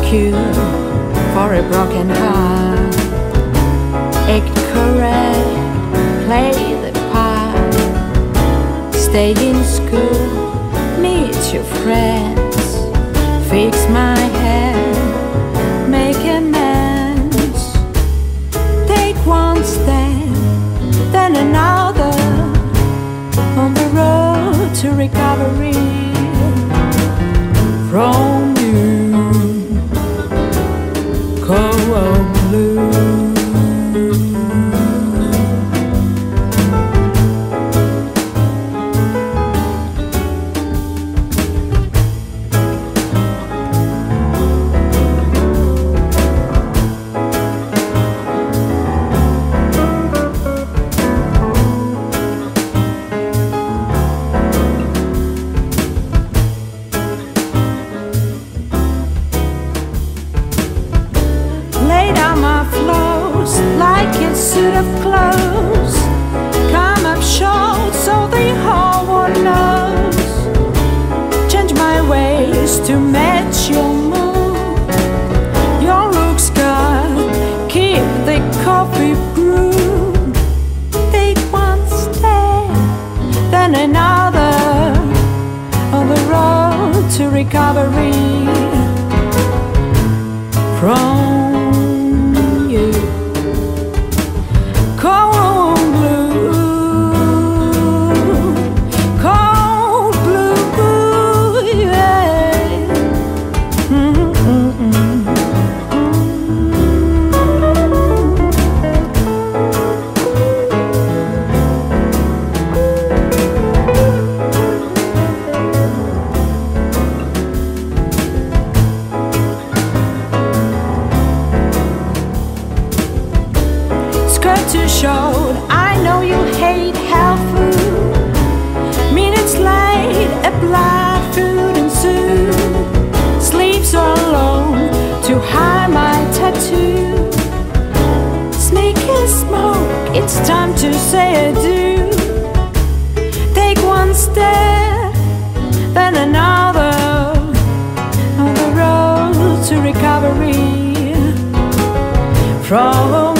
cure for a broken heart. Act correct, play the part. Stay in school, meet your friends. Fix my hair, make amends. Take one step, then another, on the road to recovery from you. Cold blue. Like a suit of clothes, come up short so the whole world knows. Change my ways to match your mood. Your looks good, keep the coffee brewed. Take one step, then another, on the road to recovery from too short. I know you hate health food. Minutes late, a blood food ensued. Sleep so alone to hide my tattoo. Sneaky smoke, it's time to say adieu. Take one step, then another, on the road to recovery from